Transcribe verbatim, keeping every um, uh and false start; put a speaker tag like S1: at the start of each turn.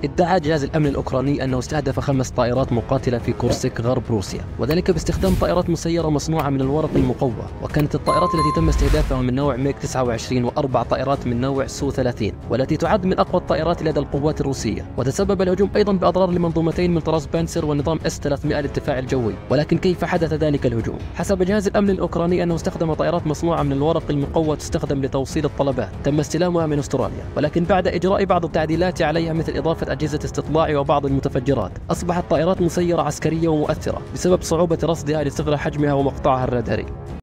S1: ادعى جهاز الأمن الأوكراني أنه استهدف خمس طائرات مقاتلة في كورسك غرب روسيا، وذلك باستخدام طائرات مسيرة مصنوعة من الورق المقوى. وكانت الطائرات التي تم استهدافها من نوع ميغ تسعة وعشرين وأربع طائرات من نوع سو ثلاثين، والتي تعد من أقوى الطائرات لدى القوات الروسية. وتسبب الهجوم أيضا بأضرار لمنظومتين من طراز بانسر ونظام اس ثلاثمئة للدفاع الجوي. ولكن كيف حدث ذلك الهجوم؟ حسب جهاز الأمن الأوكراني أنه استخدم طائرات مصنوعة من الورق المقوى تستخدم لتوصيل الطلبات، تم استلامها من أستراليا، ولكن بعد إجراء بعض التعديلات عليها مثل إضافة أجهزة استطلاع وبعض المتفجرات، أصبحت طائرات مسيرة عسكرية ومؤثرة بسبب صعوبة رصدها لصغر حجمها ومقطعها الراداري.